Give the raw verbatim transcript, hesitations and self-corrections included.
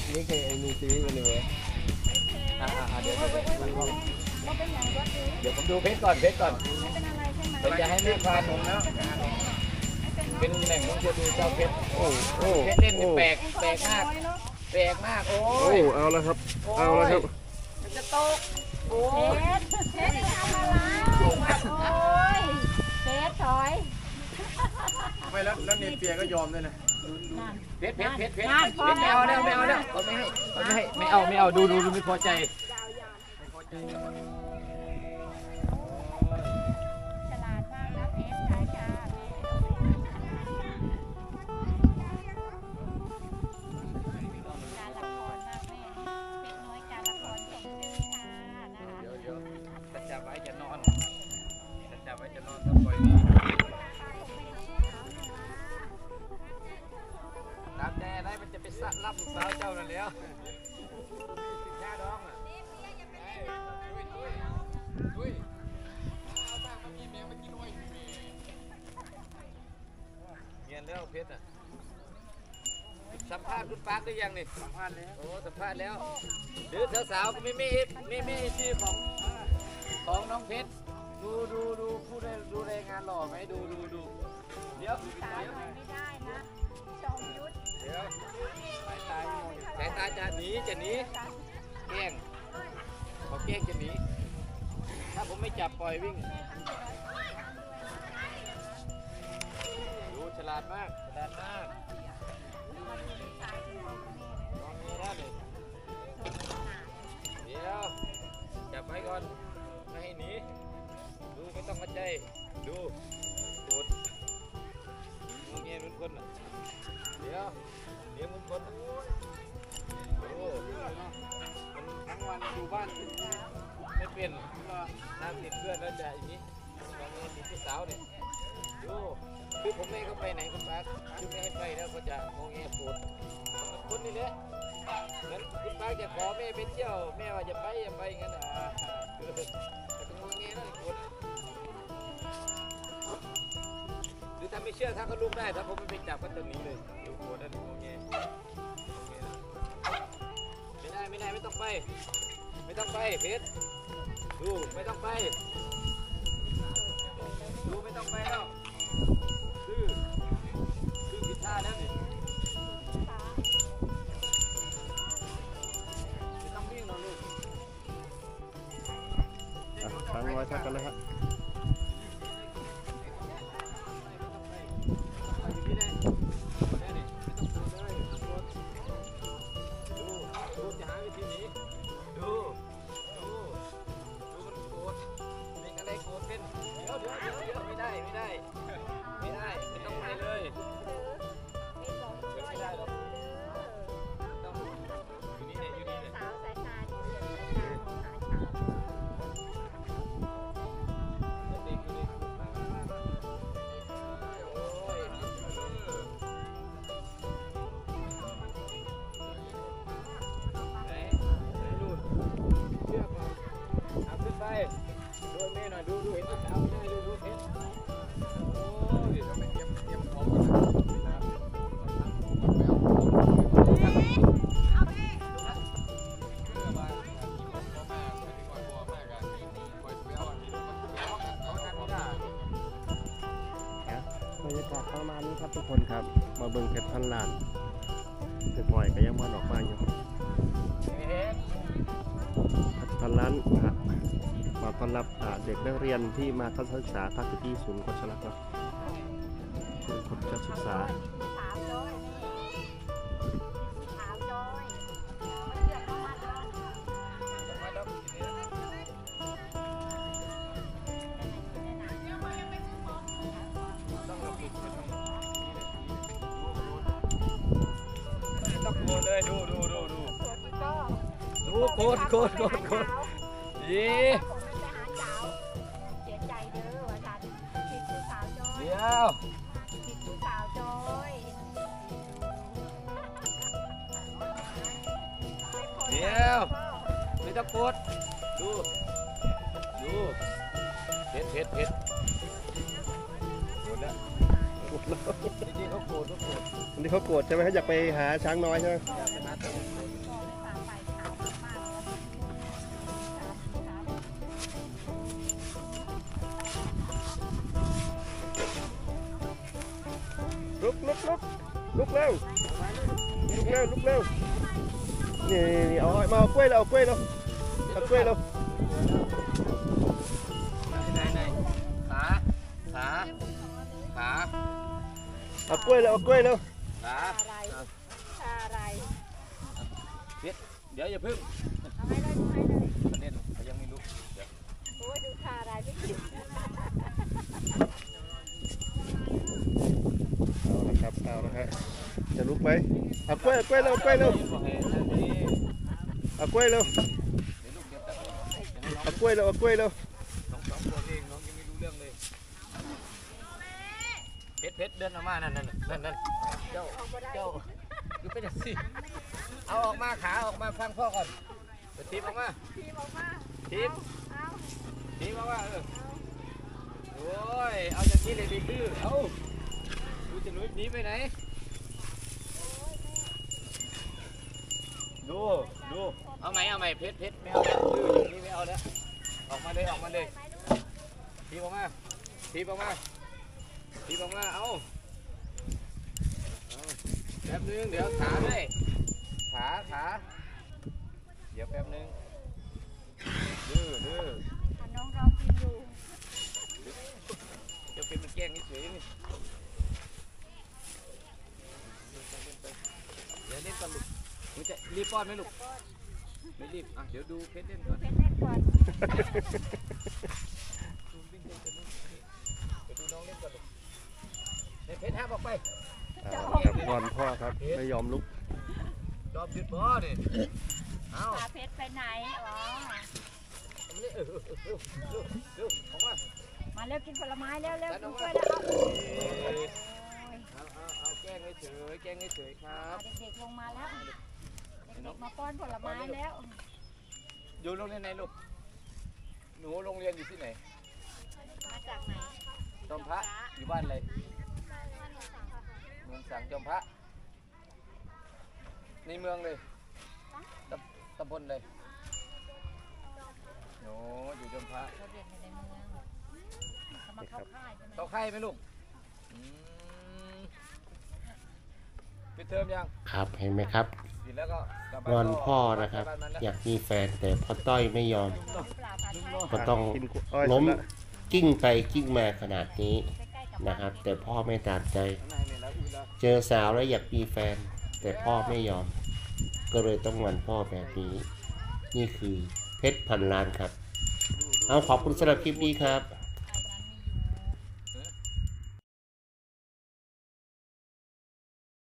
นี่เคยมีซีรีส์กันเลยอ่าเดี๋ยวเดี๋ยวผมดูเพชรก่อนเพชรก่อนเดี๋ยวจะให้แม่พาผมแล้วเป็นแหล่งท่องเที่ยวดูเจ้าเพชรโอ้โหเพชรเล่นแปลกแปลกมากแปลกมากโอ้ยเอาแล้วครับเอาแล้วครับมันจะโตโอ้เพชรเพชรทำอะไรโอ้ยเพชรถอยไม่แล้วแล้วเนเปียก็ยอมด้วยนะเพชรเพชรเพชรเพชรไม่เอาแล้วไม่เอาแล้วเขาไม่ให้เขาไม่ให้ไม่เอาไม่เอาดูดูดูไม่พอใจฉลาดมากนะเพชรใช่ค่ะการละครมากแม่เพชรน้อยการละครสมชื่อค่ะนะคะเดี๋ยวเดี๋ยวจะจับไว้จะนอนจะจับไว้จะนอนถ้าปล่อยดีตามแต่ได้มันจะไปซัดรับลูกสาวเจ้านั่นแล้วชาดองอ่ะด้วยเอาบ้างมามีแมงมากินอ้อยเงียนแล้วเพชรอ่ะสัมภาษณ์คุณปาร์คได้ยังนี่สัมภาษณ์แล้วโอ้สัมภาษณ์แล้วเดี๋ยวสาวๆไม่ไม่ไม่ไม่ชื่อของของน้องเพชรดูดูดูผู้ได้ดูรายงานหล่อไหมดูดูดูเดี๋ยวสาวไม่ได้นะจอมยุทธเดี๋ยวสายตาสายตาจะหนีจะหนีแกล้งพอแกล้งจะหนีถ้าผมไม่จับปล่อยวิ่งดูฉลาดมากฉลาดมากลองนี้นะเดี๋ยวจับไว้ก่อนไม่ให้หนีดูไม่ต้องมาใจดูกดมองเงี้ยเหมือนคนอ่ะเดี๋ยวเดี๋ยวเหมือนคนโอ้มันทั้งวันอยู่บ้านไม่เป็นน้ำติดเพื่อนแล้วจะอย่างนี้มองเงี้ยติดพี่สาวเนี่ยดูคือผมไม่ให้เขาไปไหนคุณป้าคือไม่ให้ไปแล้วก็จะมองเงี้ยปวดคนนี่แหละงั้นคุณป้าจะขอแม่ไปเที่ยวแม่ว่าจะไปอย่าไปงั้นอ่ะแต่ก็มองเงี้ยนั่นปวดหรือถ้าไม่เชื่อถ้าก็ลุกได้ถ้าผมไม่ไปจับก็ตัวนี้เลยดูปวดนั่นมองเงี้ยไม่ได้ไม่ได้ไม่ต้องไปไม่ต้องไปเพชรดูไม่ต้องไปดูไม่ต้องไปแล้วคือคือผิดท่าแล้วนี่ไม่ต้องวิ่งหรอกลูกช้างน้อยทักกันนะครับดูแม่หน่อยดูดูเห็นสาวไม่ได้ดูดูเพชรโอ้ยทำไมเยี่ยมเยี่ยมพร้อมกันนะบรรยากาศประมาณนี้ครับทุกคนครับมาเบิ่งเพชรพันล้านเด็กหน่อยก็ยังมันออกมาอยู่พันล้านมาต้อนรับเด็กนักเรียนที่มาทัศนศึกษาภาคที่ศูนย์โฆษณาครับศูนย์โฆษณาศึกษาต้องโกนเลยดูดูดูดูดูโกนโกนโกนโกนยี่เสียใจเด้อว่าจันคิดคือสาวจอยเดี๋ยวคิดคือสาวจอยเดี๋ยวไม่ต้องโกนดูดูเพชรเพชรเพชรโกนแล้วจริงๆเขาโกรธเขาโกรธนี่เขาโกรธใช่ไหมเขาอยากไปหาช้างน้อยใช่ไหมอยากไปหาตัวลุกลุกเร็วลุกเร็วลุกเร็วนี่นี่เอามาเอากล้วยเราเอากล้วยเราเอากล้วยเราไหนไหนขาขาขาเอากล้วยเราเอากล้วยเราขาอะไรอะไรเดี๋ยวเดี๋ยวอย่าพึ่งเอาให้เลยให้เลยประเด็นเขายังไม่รู้เดี๋ยวโอ้ยดูท่าอะไรพี่คิดเอาละครับเอาละครับจะลุกไหมเอากล้วยเอากล้วยเราเอากล้วยเราบอกให้ท่านนี้เอากล้วยเราเดี๋ยวลูกเดี๋ยวตัดเดี๋ยวให้น้องเอากล้วยเราเอากล้วยเราน้องสองตัวเองน้องยังไม่รู้เรื่องเลยเพชรเพชรเดินออกมานั่นนั่นนั่นนั่นเจ้าเจ้าดูไปจังสิเอาออกมาขาออกมาฟังพ่อก่อนไปทีบออกมาพี่บอกว่าทีบเอาทีบออกมาเออโอ้ยเอาอย่างนี้เลยดีดื้อเอาดูจะหลุดหนีไปไหนดูดูเอาไหมเอาไหมเพชรเพชรไม่เอาแล้วดื้ออย่างนี้ไม่เอาแล้วออกมาเลยออกมาเลยทีบออกมาทีบออกมาทีบออกมาเอาเอาแป๊บนึงเดี๋ยวขาด้วยขาขาเดี๋ยวแป๊บนึงดื้อดื้ออันน้องเรากินอยู่จะเป็นมันแกล้งเฉยๆนี่เดี๋ยวเล่นก่อนลูกหนูจะรีบป้อนไหมลูกไม่รีบอ่ะเดี๋ยวดูเพชรเล่นก่อนเพชรเล่นก่อนเดี๋ยวดูน้องเล่นก่อนลูกเดี๋ยวเพชรห้ามออกไปเอาละครับงอนพ่อครับไม่ยอมลุกจอมหยุดบ่ดิเอาพาเพชรไปไหนอ๋อเอามานี่เออเออเออเออเออออกมามาเร็วกินผลไม้เร็วเร็วดันอกิอน กกล้มาวยแล้วเอาเอโอ้อยโอ้ยเอาเอาเอาแกล้งเฉยๆแกล้งเฉยๆครับเด็กๆลงมาแล้วเด็กๆมาป้อนผลไม้แล้วอยู่โรงเรียนไหนลูกหนูโรงเรียนอยู่ที่ไหนมาจากไหนจอมพระอยู่บ้านอะไรเมืองสังจอมพระในเมืองเลยตำตำบลเลยโอ้อยู่จอมพระเขาเรียนอยู่ในเมืองเขามาเข้าค่ายใช่ไหมเข้าค่ายไหมลูกอืมปิดเทอมยังครับเห็นไหมครับปิดแล้วก็กลับงบ้าอนก็พ่อนะครับกลับ้านมันแล้วอยากมีแฟนแต่พ่อต้อยไม่ยอมหรือเปล่าคะใช่ก็ต้องล้มกิ้งไปกิ้งมาขนาดนี้ใกล้ๆกับนะครับ แต่พ่อไม่ตามใจข้างในเนี่ยแล้วอุ้ยแล้วเจอสาวแล้วอยากมีแฟน แต่พ่อไม่ยอม ก็เลยต้องงอนพ่อแบบนี้ นี่คือเพชรพันล้านครับ เอาขอบคุณสำหรับคลิปนี้ครับ